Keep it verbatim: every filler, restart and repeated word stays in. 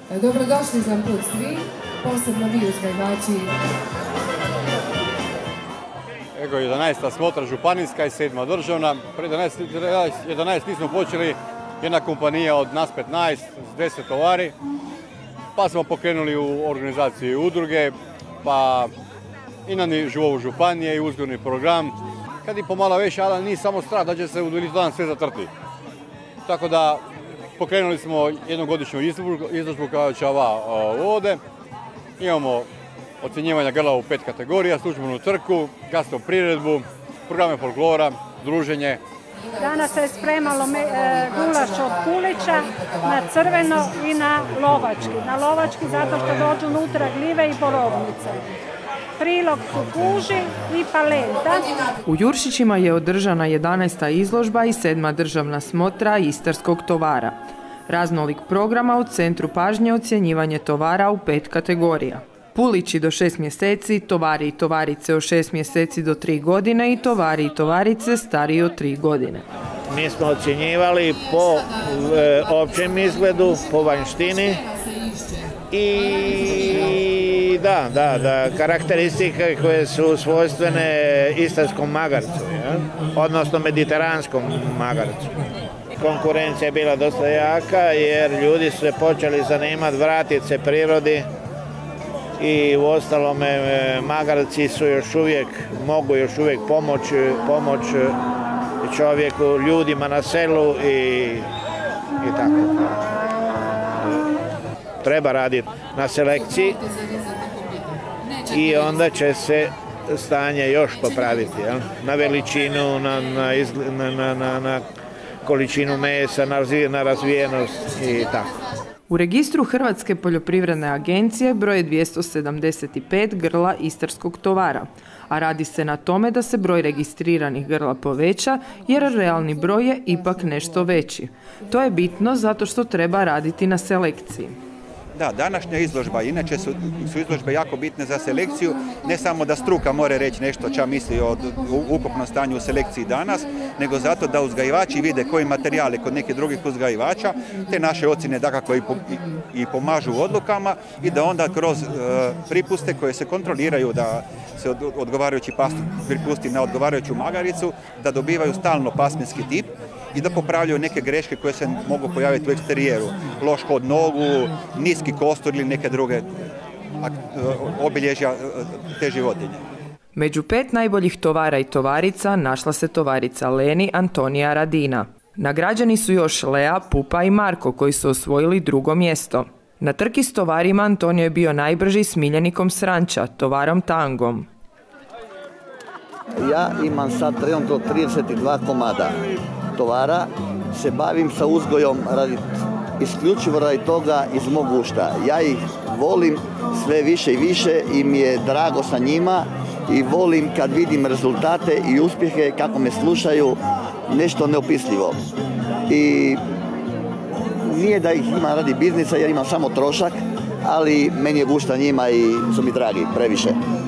Dobrodošli za put svi, posebno vi uzgajivači. Ego jedanaesta smotra županijska i sedma državna. Pre jedanaest nismo počeli, jedna kompanija od nas petnaest s deset tovari, pa smo pokrenuli u organizaciji udruge, pa i na nivou županije i uzgojni program. Kad i pomalo već, ali nije samo strah da će se u dan sve zatrti. Tako da pokrenuli smo jednogodišnju izložbu kao čava vode. Imamo ocjenjivanja grla u pet kategorija, službenu trku, gastropriredbu, programe folklora, druženje. Danas se spremalo e, gulaš od kulića na crveno i na lovački. Na lovački zato što dođu unutra gljive i borovnice. Prilog su kuži i palenta. U Juršićima je održana jedanaesta izložba i sedma državna smotra istarskog tovara. Raznolik programa u centru pažnje ocjenjivanje tovara u pet kategorija. Pulići do šest mjeseci, tovari i tovarice od šest mjeseci do tri godine i tovari i tovarice stariji od tri godine. Mi smo ocjenjivali po e, općem izgledu, po vanjštini i da, da, da, karakteristike koje su svojstvene istarskom magarcu, ja? Odnosno mediteranskom magarcu. Konkurencija je bila dosta jaka jer ljudi su se počeli zanimati, vratiti se prirodi i u ostalome magarci su još uvijek, mogu još uvijek pomoći pomoć čovjeku, ljudima na selu i, i tako. Treba raditi na selekciji i onda će se stanje još popraviti, ja? Na veličinu, na, na, izgled, na, na, na, na količinu mesa, na razvijenost i tako. U registru Hrvatske poljoprivredne agencije broj je dvjesto sedamdeset pet grla istarskog tovara, a radi se na tome da se broj registriranih grla poveća jer realni broj je ipak nešto veći. To je bitno zato što treba raditi na selekciji. Da, današnja izložba, inače su, su izložbe jako bitne za selekciju, ne samo da struka mora reći nešto ča misli o ukupnom stanju u selekciji danas, nego zato da uzgajivači vide koji materijali kod nekih drugih uzgajivača, te naše ocjene dakako i, i, i pomažu u odlukama i da onda kroz e, pripuste koje se kontroliraju da se od, odgovarajući pastir pripusti na odgovarajuću magaricu, da dobivaju stalno pasminski tip i da popravljaju neke greške koje se mogu pojaviti u eksterijeru. Loš hod nogu, niski kostur ili neke druge obilježja te životinje. Među pet najboljih tovara i tovarica našla se tovarica Leni Antonija Radina. Nagrađeni su još Lea, Pupa i Marko koji su osvojili drugo mjesto. Na trki s tovarima Antonio je bio najbrži s Miljenikom Sranča, tovarom Tangom. Ja imam sad trenutno trideset dva komada tovara, se bavim sa uzgojom radi, isključivo radi toga iz mog gušta. Ja ih volim sve više i više i mi je drago sa njima i volim kad vidim rezultate i uspjehe kako me slušaju, nešto neopisljivo. I nije da ih imam radi biznisa jer imam samo trošak, ali meni je gušta njima i su mi dragi previše.